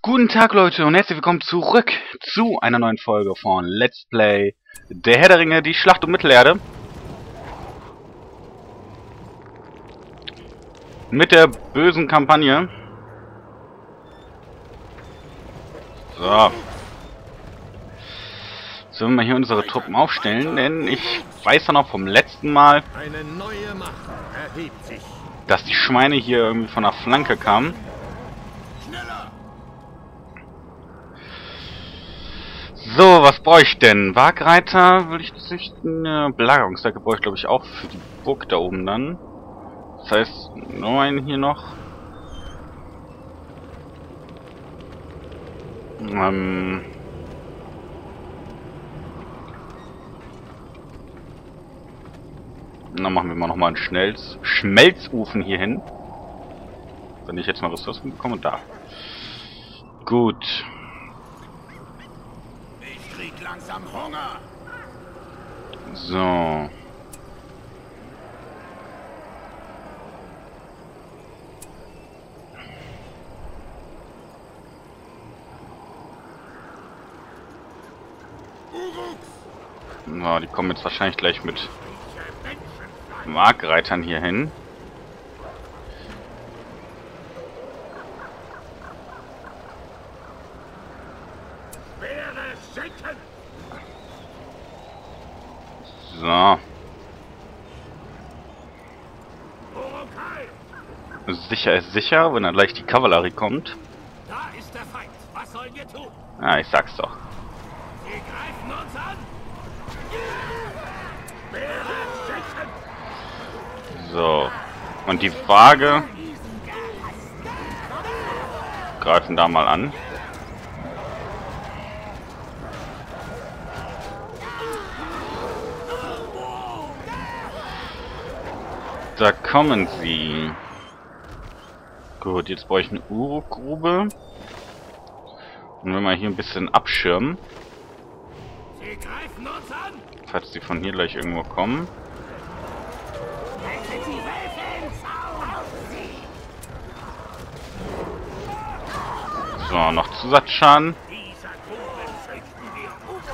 Guten Tag Leute und herzlich willkommen zurück zu einer neuen Folge von Let's Play Der Herr der Ringe, die Schlacht um Mittelerde. Mit der bösen Kampagne. So. Sollen wir mal hier unsere Truppen aufstellen, denn ich weiß ja noch vom letzten Mal, Eine neue Macht erhebt sich. dass die Schweine hier irgendwie von der Flanke kamen. So, was brauche ich denn? Wagreiter will ich züchten. Belagerungswerke brauche ich glaube ich auch für die Burg da oben dann. Das heißt, nur einen hier noch. Dann machen wir mal nochmal einen Schmelzofen hier hin. Wenn ich jetzt mal Ressourcen bekomme, da. Gut. Ich krieg langsam Hunger. So. So, die kommen jetzt wahrscheinlich gleich mit Markreitern hier hin. So. Sicher ist sicher, wenn dann gleich die Kavallerie kommt. Da ist der Feind. Was sollen wir tun? Ja, ich sag's doch. Sie greifen uns an. So. Und die Waage greifen da mal an. Da kommen sie. Gut, jetzt brauche ich eine Uruk-Grube. Und wenn wir hier ein bisschen abschirmen, Sie greifen uns an. falls die von hier gleich irgendwo kommen. So, noch Zusatzschaden. Dieser Kuchen züchten wir.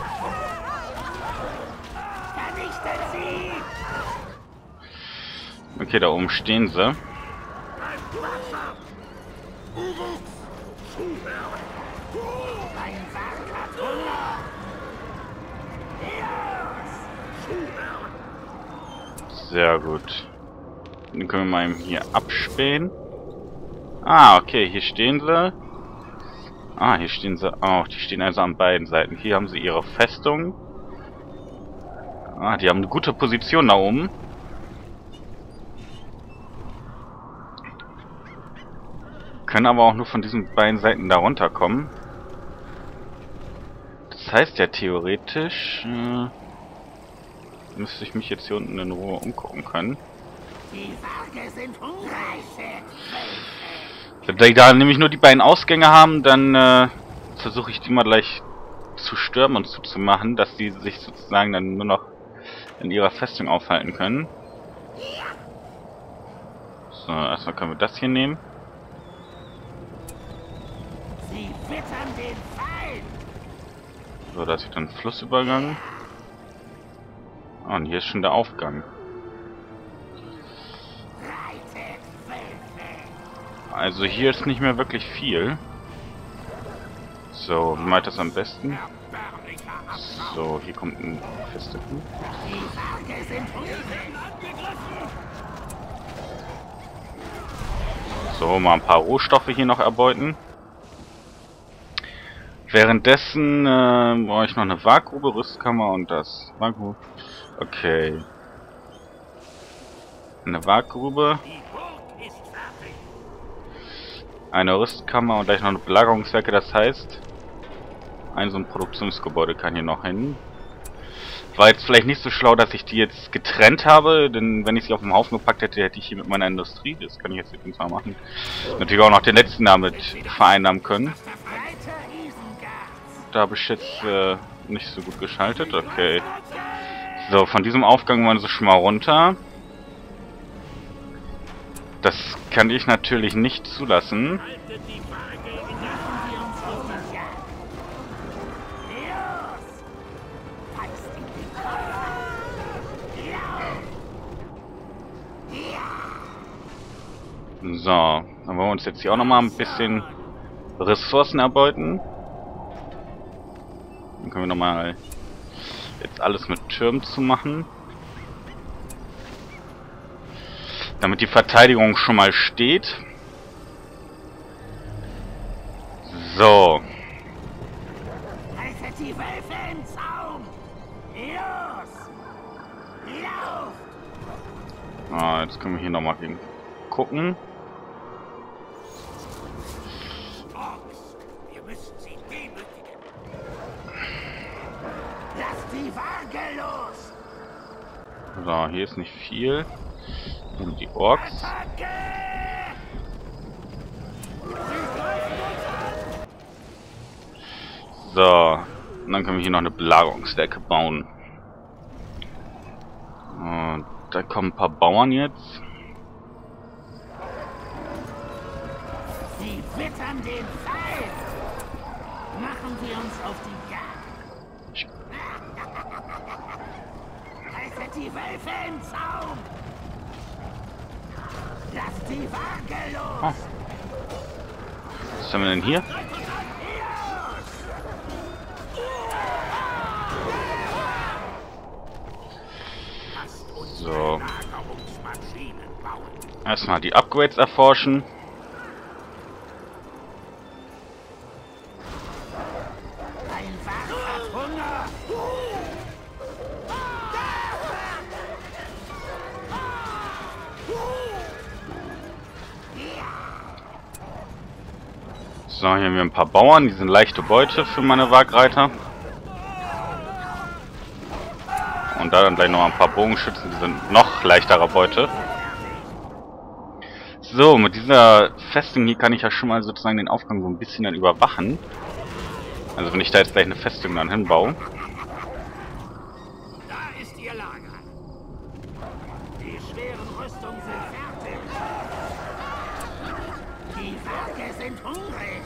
Vernichtet sie. Okay, da oben stehen sie. Sehr gut. Dann können wir mal eben hier abspähen. Ah, okay, hier stehen sie. Ah, hier stehen sie auch. Die stehen also an beiden Seiten. Hier haben sie ihre Festung. Ah, die haben eine gute Position da oben. Können aber auch nur von diesen beiden Seiten da runterkommen. Das heißt ja theoretisch, müsste ich mich jetzt hier unten in Ruhe umgucken können. Die Waage sind hungrig. Wenn die da nämlich nur die beiden Ausgänge haben, dann versuche ich die mal gleich zu stürmen und zuzumachen, dass die sich sozusagen dann nur noch in ihrer Festung aufhalten können. So, erstmal können wir das hier nehmen. Sie wittern den Feind. So, da ist wieder ein Flussübergang. Oh, und hier ist schon der Aufgang. Also hier ist nicht mehr wirklich viel. So, wie meint das am besten? So, hier kommt ein Feste. So, mal ein paar Rohstoffe hier noch erbeuten. Währenddessen brauche ich noch eine Waaggrube, Rüstkammer und das. Waaggrube. Okay. Eine Waaggrube. Eine Rüstkammer und gleich noch eine Belagerungswerke, das heißt, so ein Produktionsgebäude kann hier noch hin. War jetzt vielleicht nicht so schlau, dass ich die jetzt getrennt habe, denn wenn ich sie auf dem Haufen gepackt hätte, hätte ich hier mit meiner Industrie, das kann ich jetzt übrigens mal machen, natürlich auch noch den letzten damit vereinnahmen können. Da habe ich jetzt nicht so gut geschaltet, okay. So, von diesem Aufgang wollen sie schon mal runter. Das kann ich natürlich nicht zulassen. So, dann wollen wir uns jetzt hier auch nochmal ein bisschen Ressourcen erbeuten. Dann können wir nochmal jetzt alles mit Türmen zu machen. Damit die Verteidigung schon mal steht. So. Haltet die Wölfe im Zaum! Los! Lauft! Ah, jetzt können wir hier nochmal gegen gucken. Orks, wir müssen sie demütigen. Lasst die Waage los! So, hier ist nicht viel. Hier sind die Orks. Attacke! So, und dann können wir hier noch eine Belagerungsdecke bauen. Und da kommen ein paar Bauern jetzt. Sie wittern den Feind! Machen wir uns auf die Jagd! Haltet die Wölfe im Zaum! Lasst die Waage los! Oh. Was haben wir denn hier? So. Erstmal die Upgrades erforschen. Ein Wach hat Hunger! So, hier haben wir ein paar Bauern. Die sind leichte Beute für meine Wagreiter. Und da dann gleich noch ein paar Bogenschützen, die sind noch leichterer Beute. So, mit dieser Festung hier kann ich ja schon mal sozusagen den Aufgang so ein bisschen dann überwachen. Also wenn ich da jetzt gleich eine Festung dann hinbaue. Da ist ihr Lager. Die schweren Rüstungen sind fertig. Die Waage sind hungrig.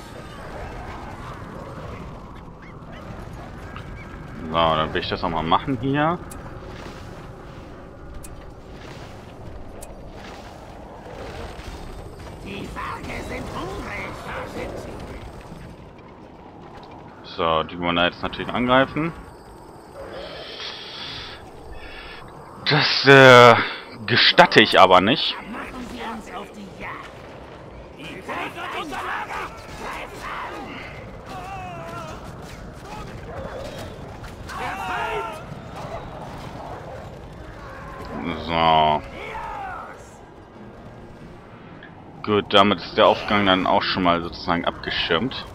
So, dann will ich das auch mal machen hier. Die Waage sind hungrig. Da sind sie. So, die wollen da jetzt natürlich angreifen. Das gestatte ich aber nicht. Machen wir uns auf die Jagd. Die Wölfe unser Lager. Greift an. Der Feind. So. Gut, damit ist der Aufgang dann auch schon mal sozusagen abgeschirmt.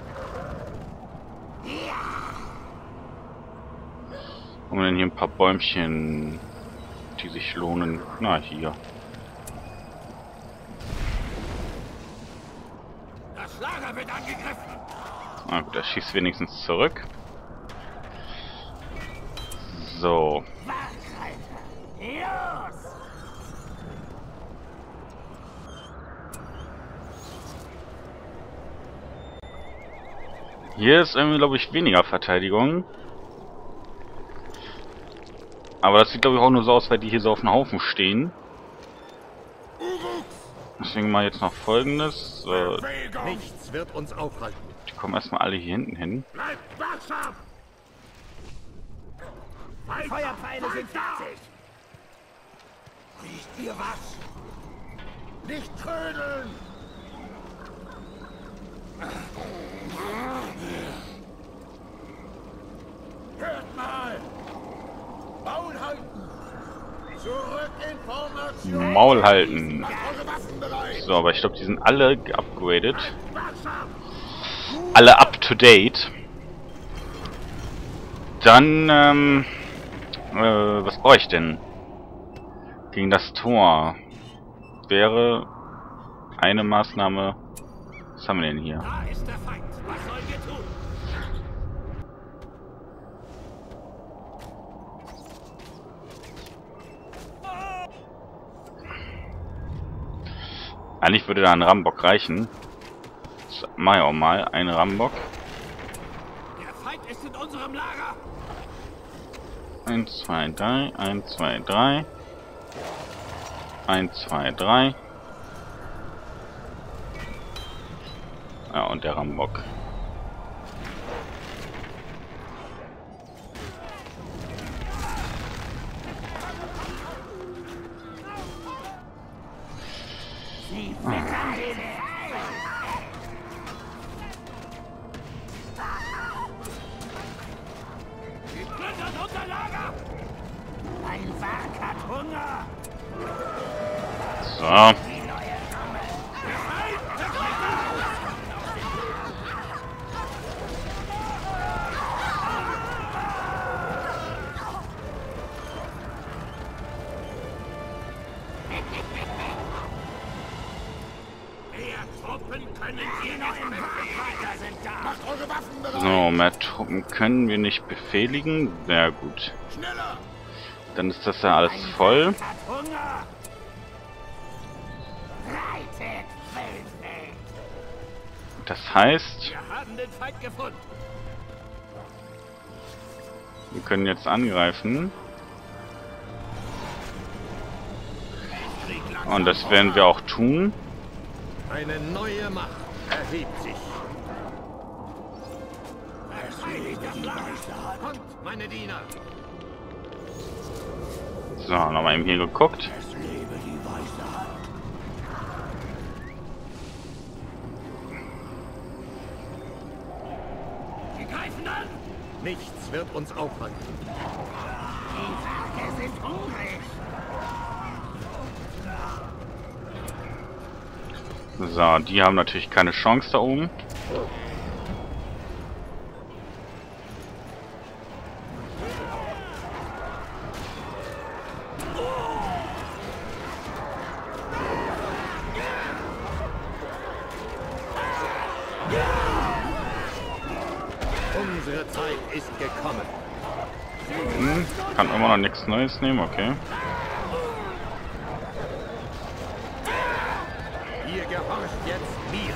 Haben wir denn hier ein paar Bäumchen, die sich lohnen? Na, hier. Das Lager wird angegriffen. Na gut, er schießt wenigstens zurück. So. Wachreiter. Los. Hier ist irgendwie, glaube ich, weniger Verteidigung. Aber das sieht, glaube ich, auch nur so aus, weil die hier so auf dem Haufen stehen. Deswegen mal jetzt noch Folgendes. Nichts wird uns aufhalten. Die kommen erstmal alle hier hinten hin. Bleibt wachsam. Die Feuerpfeile sind fertig. Riecht ihr was? Nicht trödeln. Hört mal. Maul halten. Zurück in Formation. Maul halten. Macht eure Waffen bereit. So, aber ich glaube, die sind alle geupgradet. Wachsam. Alle up to date. Dann, was brauche ich denn? Gegen das Tor wäre eine Maßnahme. Was haben wir denn hier? Da ist der Feind. Was sollen wir tun? Eigentlich würde da ein Rambock reichen. Das mach ich auch mal. Ein Rambock. Der Feind ist in unserem Lager. 1, 2, 3. 1, 2, 3. 1, 2, 3. Ja, und der Rambock. Sie wittern den Sie plündern unser Lager! Mein Werk hat Hunger! So. Die neue Arme! Mehr Truppen können die neuen Waffenhalter sind da! Macht eure Waffen bereit! So, mehr Truppen können wir nicht befehligen. Sehr gut. Schneller! Dann ist das ja alles voll. Hat Hunger! Reitet, Wildwelt! Das heißt, Wir haben den Feind gefunden! wir können jetzt angreifen. Und das werden wir auch tun. Eine neue Macht erhebt sich. Kommt, meine Diener! So, nochmal eben hier geguckt. Es lebe die weiße Hand! Wir greifen an! Nichts wird uns aufhalten. Die Werke sind hungrig! So, die haben natürlich keine Chance da oben. Unsere Zeit ist gekommen. Kann immer noch nichts Neues nehmen, okay. Ihr gehorcht jetzt mir.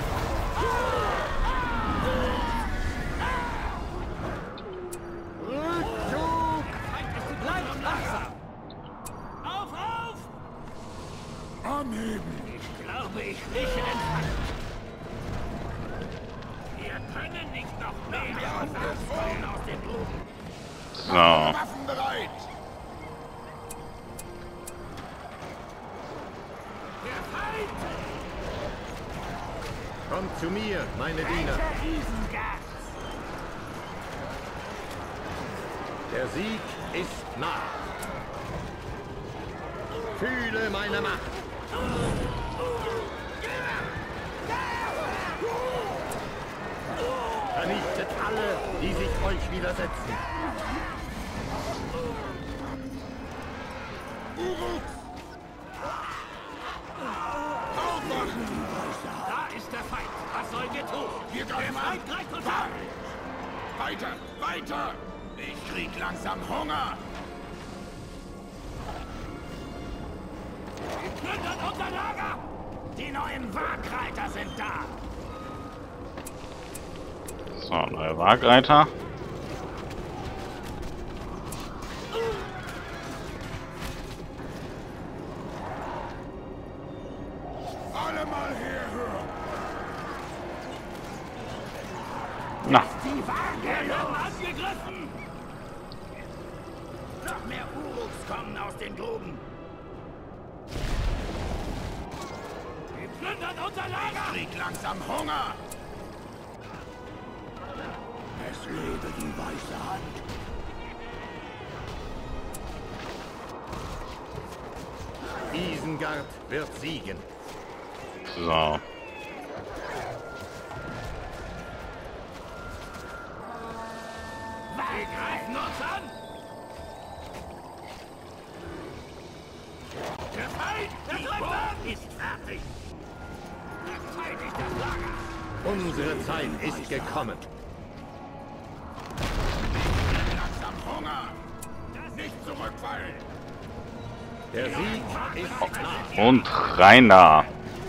Rückzug! Bleibt wachsam! Auf, auf! Anheben! Ich glaube, ich rieche den Feind. Wir können nicht noch mehr rauskommen aus den Gruben. So, Waffen bereit! Der Feind! Kommt zu mir, meine Diener. Alter Isengard! Der Sieg ist nah. Fühle meine Macht. Vernichtet alle, die sich euch widersetzen. Da ist der Feind! Was sollen wir tun? Wir Der greifen an. Feind greift uns an! Weiter, weiter! Ich krieg langsam Hunger. Wir plündern unser Lager! Die neuen Wagreiter sind da! so, neue Wagreiter. Alle mal herhören. Na, Die Wagen werden angegriffen! Noch mehr Uruks kommen aus den Gruben! Wir plündern unser Lager! Krieg langsam Hunger. Es lebe die weiße Hand! Isengard wird siegen. so. Wir greifen uns an! Der Feind! Der Feind ist fertig! Verteidigt das Lager! Unsere Zeit ist gekommen. Langsam Hunger. Nicht zurückfallen. Der Sieg ist nah. Und Rainer.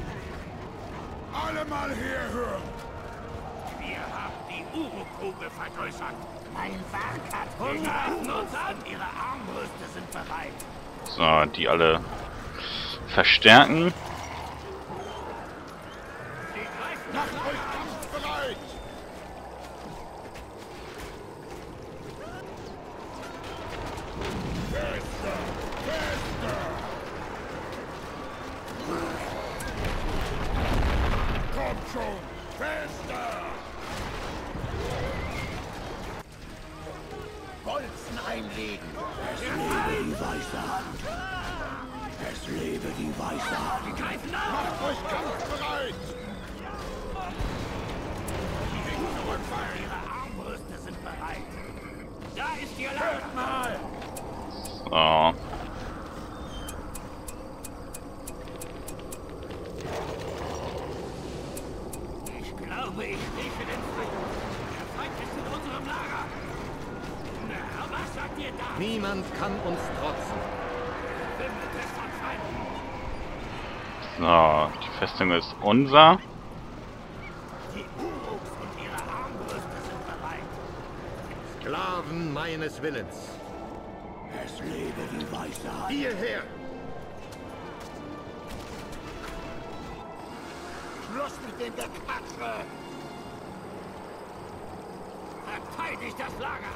Alle mal herhören. Wir haben die Urukgrube vergrößert. Mein Werk hat Hunger. Wir greifen uns an. Ihre Armbrüste sind bereit. So, die alle verstärken. Sie greifen uns an. Mein Segen. Es lebe die weiße Hand. Es lebe die weiße Hand. Greifen nach! Macht euch kampfbereit! Ihre Armbrüste sind bereit. Da ist ihr Lager. Mal! So. Ich glaube, ich rieche den Feind. Der Feind ist in unserem Lager. Na, was sagt ihr da? Niemand kann uns trotzen. Wimmelt es von Feinden. So, die Festung ist unser. Die Uruks und ihre Armbrüste sind bereit. Sklaven meines Willens. Es lebe die weiße Hand. Hierher! Schluss mit dem Gequatsche! Verteidigt das Lager!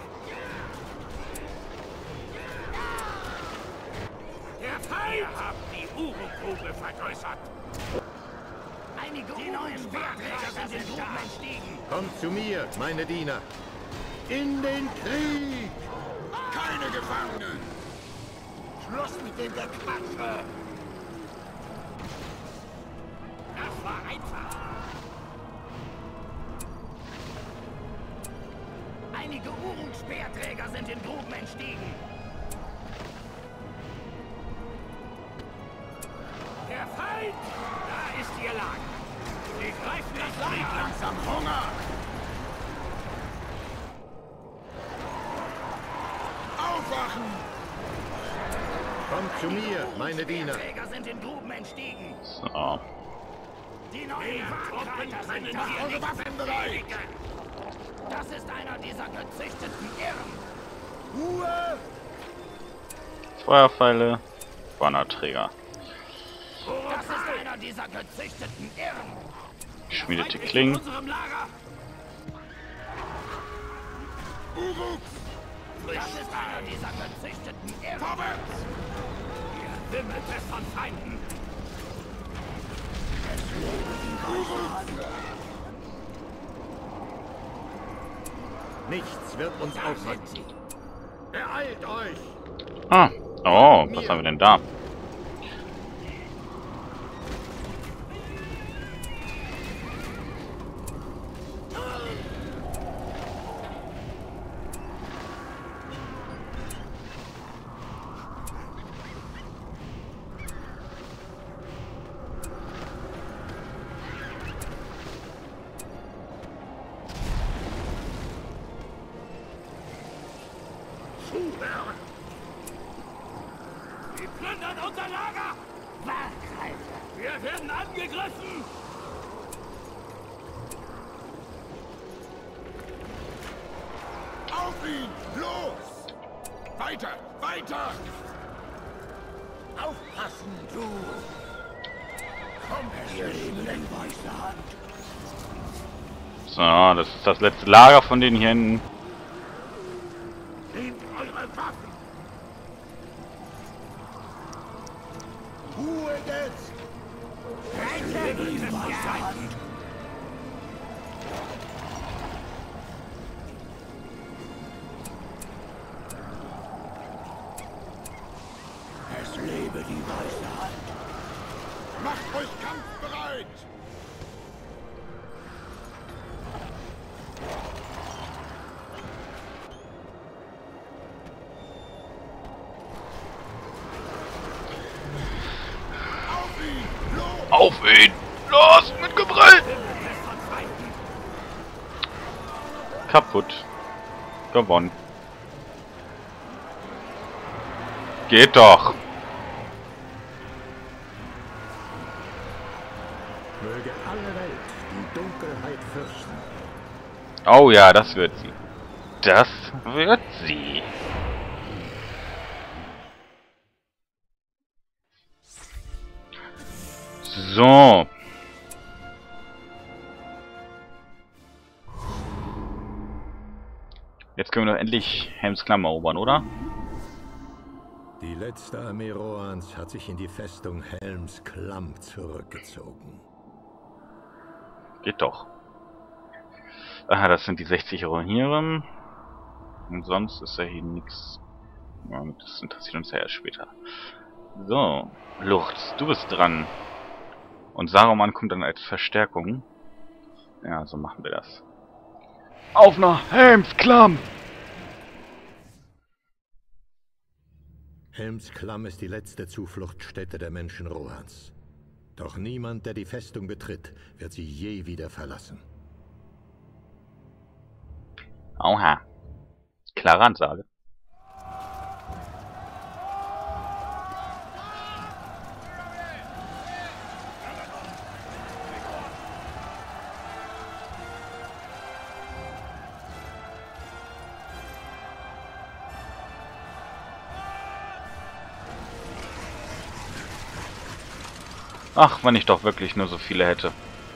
Der Feind! Ihr habt die Urukugel vergrößert! Einige die neuen Speerträger sind in Gruben entstiegen! Kommt zu mir, meine Diener. In den Krieg! Keine Gefangenen! Schluss mit dem Gequatsche! Das war einfach! Einige Uruk-Speerträger sind in Gruben entstiegen! Der Feind! Da ist ihr Lager! Sie greifen das Lager! Langsam Hunger! Aufwachen! Kommt zu mir, meine Diener. Die Träger sind in Gruben entstiegen. So. Die neuen Truppen sind hier nicht Waffen bereit. Das ist einer dieser gezüchteten Irren. Ruhe! Feuerpfeile, Bannerträger. Das ist einer dieser gezüchteten Irren. Geschmiedete Klingen. In unserem Lager. Uruks! Das ist einer dieser gezüchteten Irren. Vorwärts! Ihr wimmelt es von Feinden. Es lebe die weiße Hand. Nichts wird uns aufhalten. Beeilt euch! Ah. Oh, was haben wir denn da? Sie plündern unser Lager! Wahlkreise! Wir werden angegriffen! Auf ihn! Los! Weiter! Weiter! Aufpassen, du! Komm, wir leben in weißer Hand! So, das ist das letzte Lager von denen hier hinten. Nehmt eure Waffen! Ruhe jetzt! Weiter in weißer Hand! Es lebe die weiße Hand! Macht euch kampfbereit! Auf ihn! Los, mit Gebrüll! Kaputt. Gewonnen. Geht doch! Möge alle Welt die Dunkelheit fürchten. Oh ja, das wird sie. Das wird sie. So. Jetzt können wir doch endlich Helms Klamm erobern, oder? Die letzte Armee Rohans hat sich in die Festung Helms Klamm zurückgezogen. Geht doch. Aha, das sind die 60 Ronieren. Und sonst ist ja hier nichts Das interessiert uns ja erst später. So, Lurtz, du bist dran. Und Saruman kommt dann als Verstärkung. Ja, so machen wir das. Auf nach Helmsklamm! Helmsklamm ist die letzte Zufluchtsstätte der Menschen Rohans. Doch niemand, der die Festung betritt, wird sie je wieder verlassen. Oha. Klare Ansage. Ach, wenn ich doch wirklich nur so viele hätte.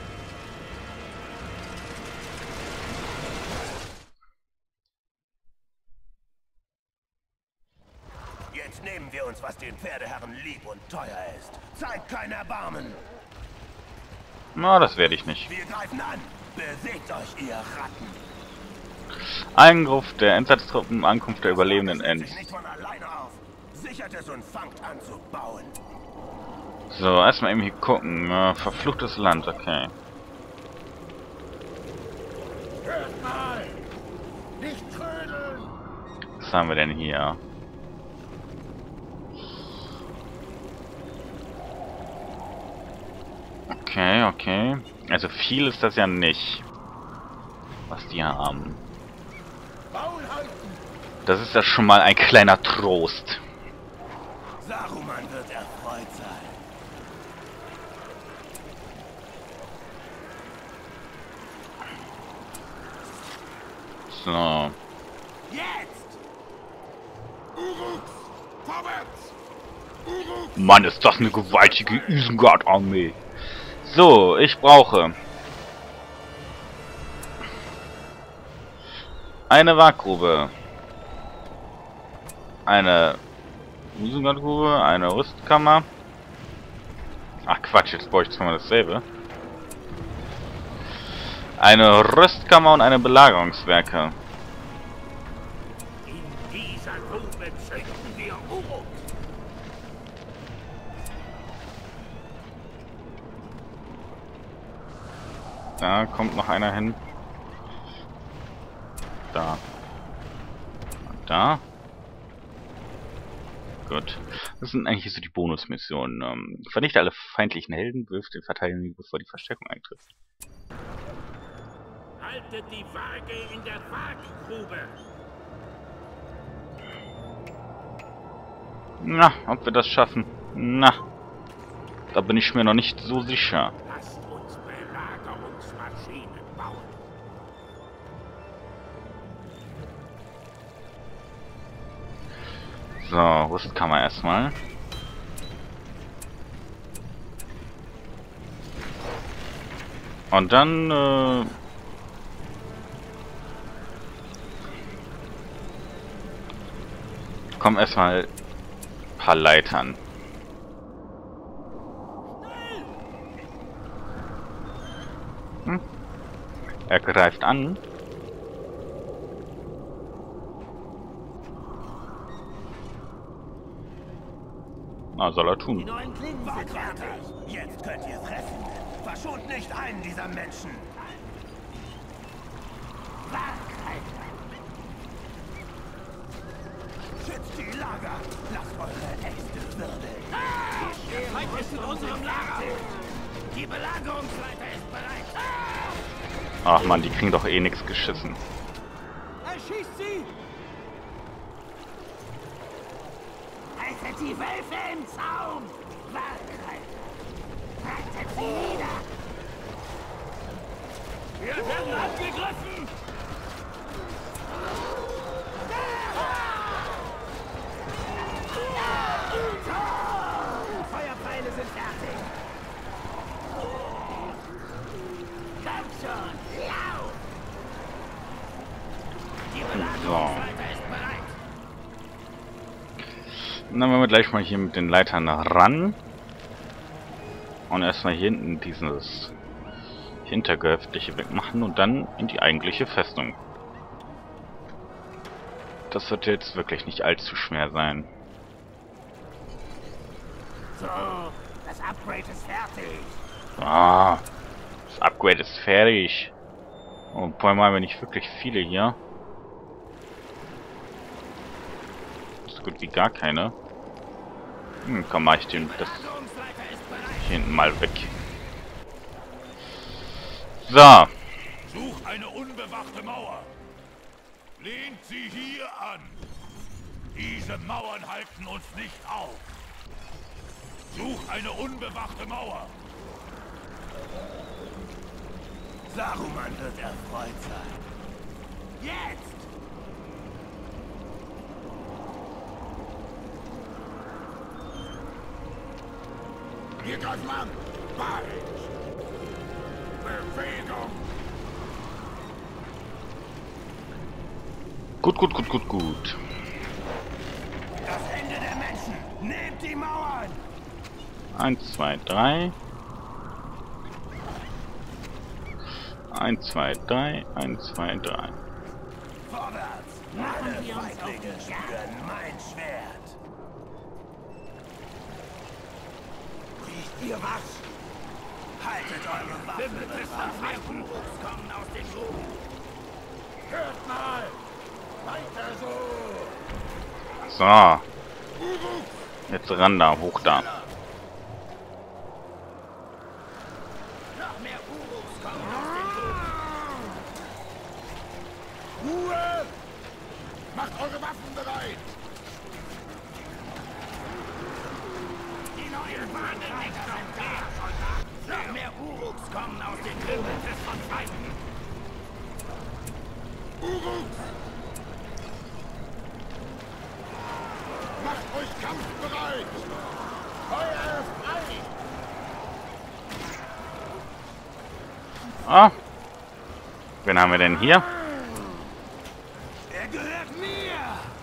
Jetzt nehmen wir uns, was den Pferdeherren lieb und teuer ist. Zeigt kein Erbarmen. Na, das werde ich nicht. Wir greifen an. Bewegt euch, ihr Ratten. Eingriff der Entsatztruppen, Ankunft der Überlebenden Setzt Ents. sich nicht von alleine auf. Sichert es und fangt an zu bauen. So, erstmal eben hier gucken. Verfluchtes Land, okay. Hört mal! Nicht trödeln! Was haben wir denn hier? Okay, okay. Also viel ist das ja nicht, was die haben. Maul halten! Das ist ja schon mal ein kleiner Trost. Saruman wird erfreut sein. So. Jetzt! Uruks! Vorwärts! Uruks! Mann, ist das eine gewaltige Isengard-Armee. So, ich brauche eine Waggrube, eine Isengard-Grube, eine Rüstkammer. Ach Quatsch, jetzt brauche ich zweimal dasselbe. Eine Rüstkammer und eine Belagerungswerke. In dieser Grube züchten wir Uruks! Da kommt noch einer hin. Da. Und da. Gut. Das sind eigentlich so die Bonusmissionen. Vernichte alle feindlichen Helden, wirft den Verteidiger, bevor die Verstärkung eintritt. Haltet die Waage in der Waaggrube! Na, ob wir das schaffen? Na, da bin ich mir noch nicht so sicher. Lasst uns Belagerungsmaschinen bauen! So, Rüstkammer erstmal. Und dann, kommen erstmal ein paar Leitern. Er greift an. Na, soll er Die tun. neuen Klingen sind fertig! Jetzt könnt ihr fressen! Verschont nicht einen dieser Menschen! Waagreiter! Schützt die Lager! Lasst eure Äxte wirbeln! Der Feind ist in unserem Lager! Die Belagerungsleiter ist bereit! Ach man, die kriegen doch eh nichts geschissen. Erschießt sie! Haltet die Wölfe im Zaum! Waagreiter! Reitet sie nieder! Wir werden angegriffen! Feuerpfeile sind fertig! Kommt schon! Lauf! Die Belagerungsleiter ist bereit! Dann wollen wir gleich mal hier mit den Leitern ran. Und erstmal hier hinten dieses Hintergehöftliche wegmachen und dann in die eigentliche Festung. Das wird jetzt wirklich nicht allzu schwer sein. So, das Upgrade ist fertig. Ah, das Upgrade ist fertig. Und vor allem haben wir nicht wirklich viele hier. So gut wie gar keine. Komm, mach ich den das hier hinten mal weg. So. Such eine unbewachte Mauer. Lehnt sie hier an. Diese Mauern halten uns nicht auf. Such eine unbewachte Mauer. Saruman wird erfreut sein. Jetzt! Hier greift man! Bald! Bewegung! Gut. Das Ende der Menschen! Nehmt die Mauern! 1, 2, 3. 1, 2, 3. 1, 2, 3. Vorwärts! Alle Feiglinge spüren mein Schwert! Riecht ihr was? Haltet eure Waffen bereit! Kommen aus den Gruben! Hört mal! Weiter so! So. Jetzt ran da, hoch da. Noch mehr Uruks kommen aus den Gruben! Ruhe! Macht eure Waffen bereit! Die neuen Warnreiter sind da! Noch mehr Uruks kommen aus den Gruben des von Feinden! Uruks! Macht euch kampfbereit! Feuer frei! Ah. Wen haben wir denn hier? Er gehört mir!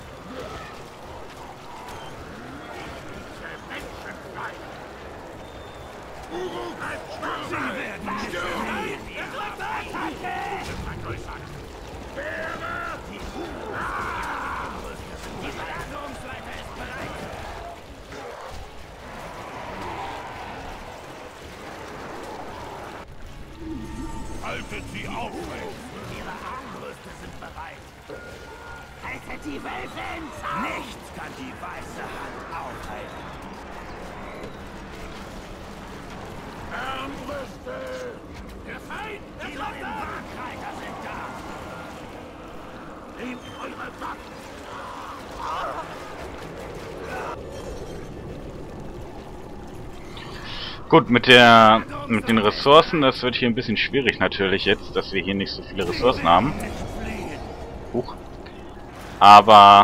Sie werden nicht verlieren! Die Belagerungsleiter ist bereit! Haltet sie aufrecht! Ihre Armbrüste sind bereit! Haltet die Wölfe in Zaum! Nichts kann die weiße Hand aufhalten! Armbrüste! Der Feind! Die neuen Wagenreiter sind da! Nehmt eure Waffen! Gut, mit den Ressourcen, das wird hier ein bisschen schwierig natürlich jetzt, dass wir hier nicht so viele Ressourcen haben. Huch. Aber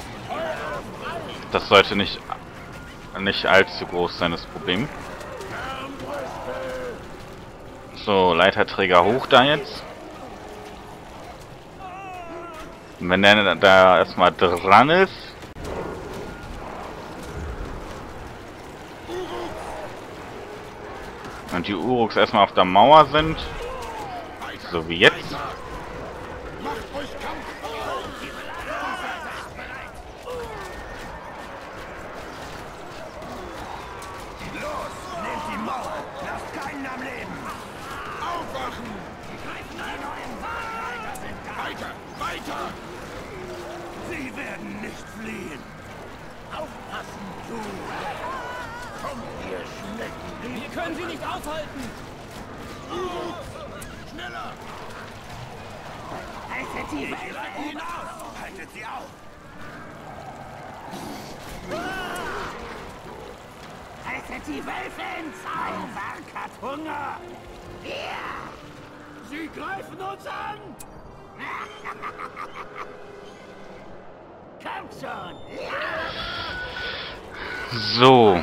das sollte nicht allzu groß sein, das Problem. So, Leiterträger hoch da jetzt. Und wenn der da erstmal dran ist. Und die Uruks erstmal auf der Mauer sind. So wie jetzt. Macht euch kampfbereit! Die Belagerungsleiter ist bereit! Los, nehmt die Mauer! Lasst keinen am Leben! Aufwachen! Die neuen Wagenreiter sind da! Weiter! Weiter! Sie werden nicht fliehen! Aufpassen, du! Kommt, ihr Schnecken! Wir können sie nicht aufhalten! Schneller! Haltet die Wölfe hinaus! Haltet sie auf! Haltet die Wölfe in Zaum! Ein Werk hat Hunger! Ja! Sie greifen uns an! Kommt schon! So.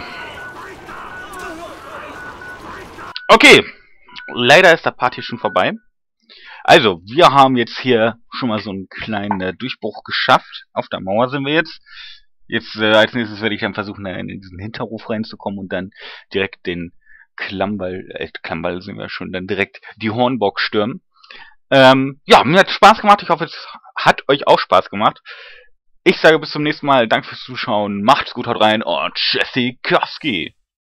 Okay. Leider ist der Part hier schon vorbei. Also, wir haben jetzt hier schon mal so einen kleinen Durchbruch geschafft. Auf der Mauer sind wir jetzt. Jetzt als nächstes werde ich dann versuchen, in diesen Hinterhof reinzukommen und dann direkt den Klammball sind wir schon, dann direkt die Hornburg stürmen. Ja, mir hat Spaß gemacht. Ich hoffe, es hat euch auch Spaß gemacht. Ich sage bis zum nächsten Mal. Danke fürs Zuschauen. Macht's gut, haut rein und Tschüssikowski.